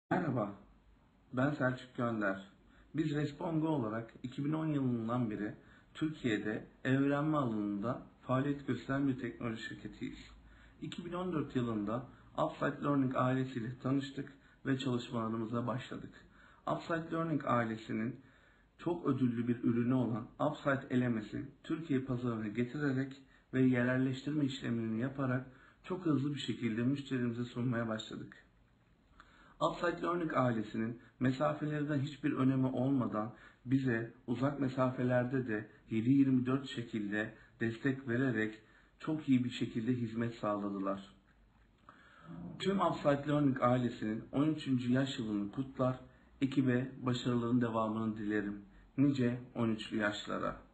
Merhaba, ben Selçuk Gönder. Biz Respongo olarak 2010 yılından beri Türkiye'de evrenme alanında faaliyet gösteren bir teknoloji şirketiyiz. 2014 yılında Upside Learning ailesiyle tanıştık ve çalışmalarımıza başladık. Upside Learning ailesinin çok ödüllü bir ürünü olan Upside elemesi Türkiye pazarına getirerek ve yerelleştirme işlemlerini yaparak çok hızlı bir şekilde müşterimize sunmaya başladık. Upside Learning ailesinin mesafelerden hiçbir önemi olmadan bize uzak mesafelerde de 7/24 şekilde destek vererek çok iyi bir şekilde hizmet sağladılar. Tüm Upside Learning ailesinin 13. yaş yılını kutlar, ekibe başarıların devamını dilerim. Nice 13'lü yaşlara.